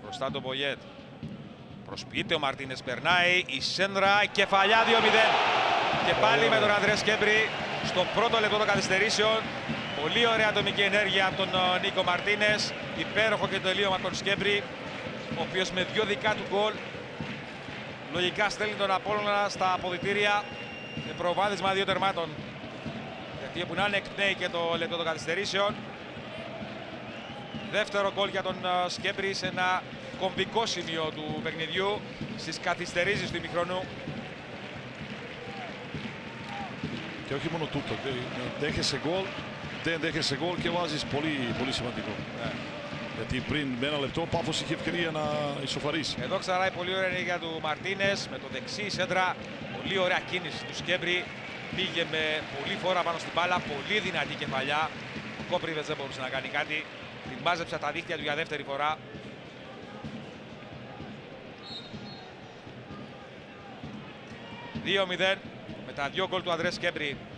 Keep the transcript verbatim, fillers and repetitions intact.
Μπροστά το Μποϊέτ. Προσποιείται ο Μαρτίνες, περνάει η σέντρα, κεφαλιά δύο μηδέν. Και πάλι με τον Ανδρέ Σκέμπρη στο πρώτο λεπτό των καθυστερήσεων. Πολύ ωραία ατομική ενέργεια από τον Νίκο Μαρτίνες. Υπέροχο και τελείωμα από τον Σκέμπρη, ο οποίος με δύο δικά του γκολ λογικά στέλνει τον Απόλλωνα στα αποδυτήρια με προβάδισμα δύο τερμάτων. Γιατί όπου να είναι εκπνέει και το λεπτό των καθυστερήσεων. Δεύτερο γκολ για τον Σκέμπρη σε ένα κομβικό σημείο του παιχνιδιού, στις καθυστερήσεις του ημιχρονού. Και όχι μόνο τούτο, δέχεσαι γκολ, δεν δέχεσαι γκολ και βάζεις πολύ, πολύ σημαντικό. Ναι. Γιατί πριν με ένα λεπτό ο Πάφος είχε ευκαιρία να ισοφαρίσει. Εδώ ξανά η πολύ ωραία ενέργεια του Μαρτίνες με το δεξί σέντρα. Πολύ ωραία κίνηση του Σκέμπρη. Πήγε με πολύ φόρα πάνω στην μπάλα, πολύ δυνατή κεφαλιά. Ο Κόπριβες δεν μπορούσε να κάνει κάτι. Την μάζεψε τα δίχτυα του για δεύτερη φορά. δύο μηδέν με τα δύο γκολ του Ανδρέ Σκέμπρη.